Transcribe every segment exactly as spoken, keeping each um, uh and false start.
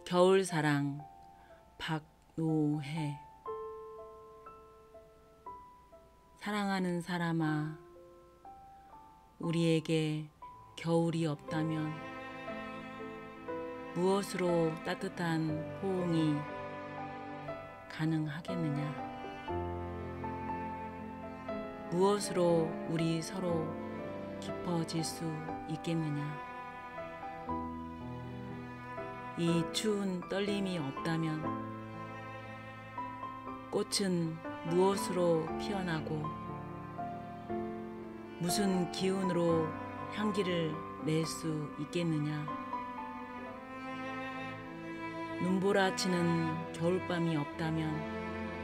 겨울사랑 박노해. 사랑하는 사람아, 우리에게 겨울이 없다면 무엇으로 따뜻한 호응이 가능하겠느냐? 무엇으로 우리 서로 깊어질 수 있겠느냐? 이 추운 떨림이 없다면 꽃은 무엇으로 피어나고 무슨 기운으로 향기를 낼 수 있겠느냐? 눈보라치는 겨울밤이 없다면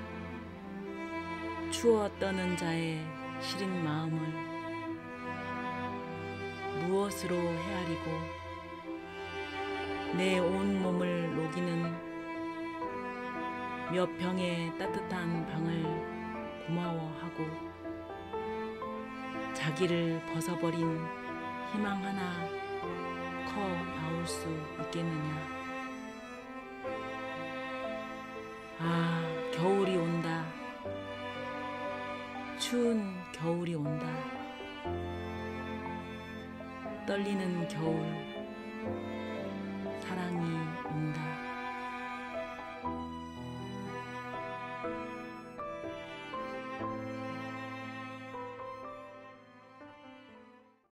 추워 떠는 자의 시린 마음을 무엇으로 헤아리고 내 온몸을 녹이는 몇 평의 따뜻한 방을 고마워하고 자기를 벗어버린 희망 하나 커 나올 수 있겠느냐? 아, 겨울이 온다. 추운 겨울이 온다. 떨리는 겨울.